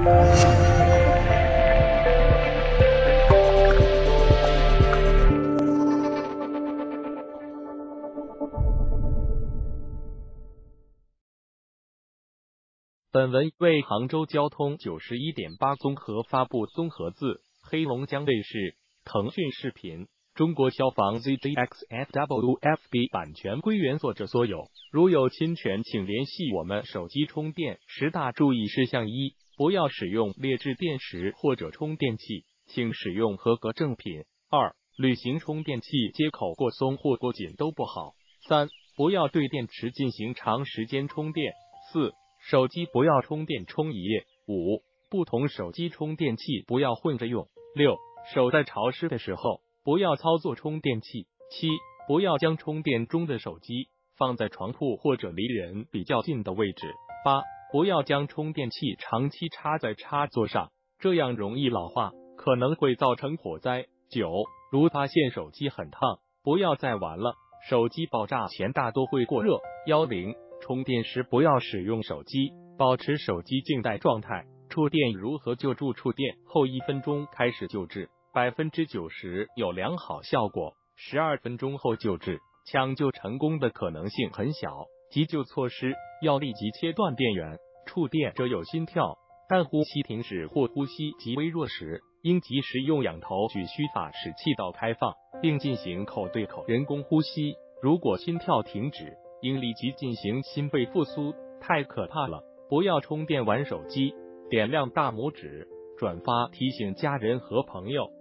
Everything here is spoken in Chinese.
本文为杭州交通91.8综合发布，综合自黑龙江卫视、腾讯视频、中国消防 ZGXFWFB 版权归原作者所有，如有侵权请联系我们。手机充电10大注意事项：一、不要使用劣质电池或者充电器，请使用合格正品。二、旅行充电器接口过松或过紧都不好。三、不要对电池进行长时间充电。四、手机不要充电充一夜。五、不同手机充电器不要混着用。六、手在潮湿的时候不要操作充电器。七、不要将充电中的手机放在床铺或者离人比较近的位置。八、不要将充电器长期插在插座上，这样容易老化，可能会造成火灾。九、如发现手机很烫，不要再玩了，手机爆炸前大多会过热。10、充电时不要使用手机，保持手机静待状态。触电如何救助？触电后1分钟开始救治，90%有良好效果，12分钟后救治，抢救成功的可能性很小。急救措施要立即切断电源。触电者有心跳、但呼吸停止或呼吸极微弱时，应及时用仰头举虚法使气道开放，并进行口对口人工呼吸。如果心跳停止，应立即进行心肺复苏。太可怕了，不要充电玩手机。点亮大拇指，转发提醒家人和朋友。